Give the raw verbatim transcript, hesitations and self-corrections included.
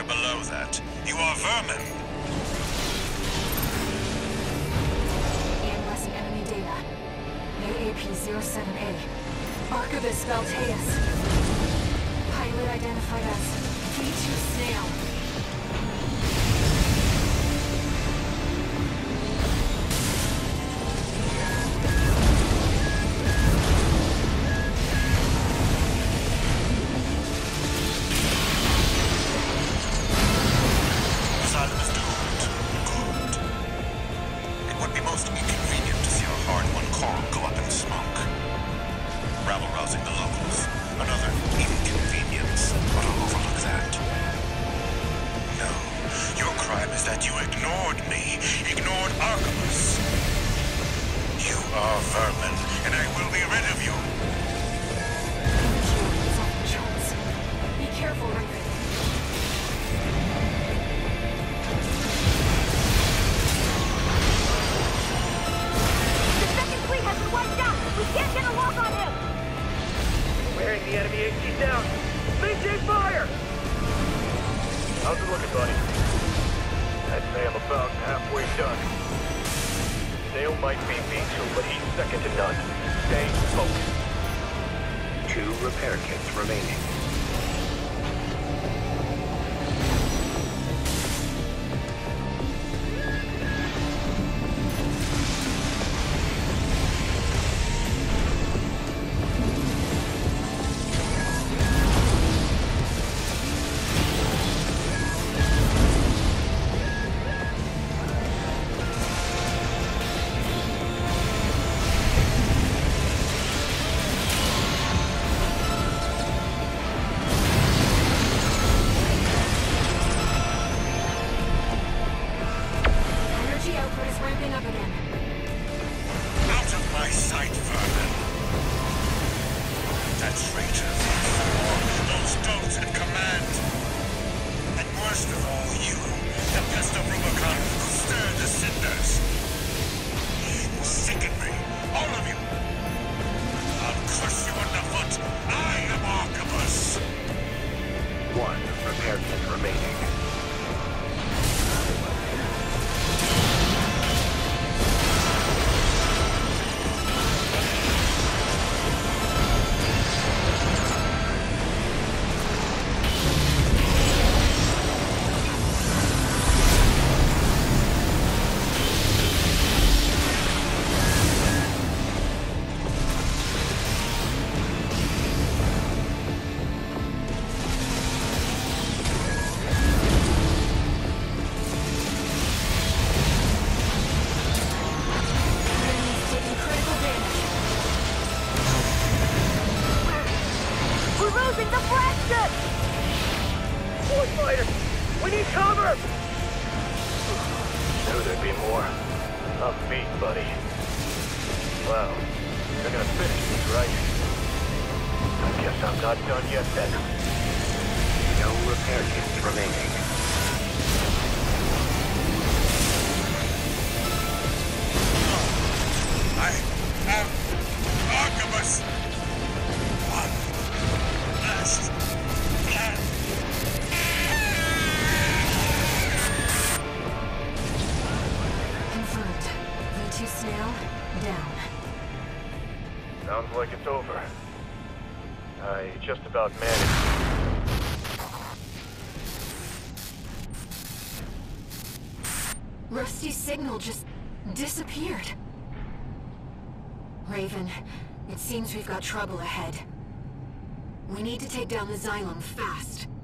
below that. You are vermin. Analyzing enemy data. A A P zero seven A. Arquebus Balteus. Pilot identified as V two snail. That you ignored me, ignored Arquebus. You are vermin, and I will be rid of you. Be careful, Raven. The second fleet has been wiped out. We can't get a lock on him. Wearing the enemy H D down. Maintain fire. How's it looking, buddy? I'd say I'm about halfway done. Snail might be me too, but he's second to none. Stay focused. Two repair kits remaining. We need cover! Knew there'd be more. I'm beat, buddy. Wow. They're gonna finish me, right? I guess I'm not done yet, then. No repair kits remaining. I am Arquebus. One last plan. Confirmed. V two snail, down. Sounds like it's over. I just about managed. Rusty's signal just disappeared. Raven, it seems we've got trouble ahead. We need to take down the Xylem fast.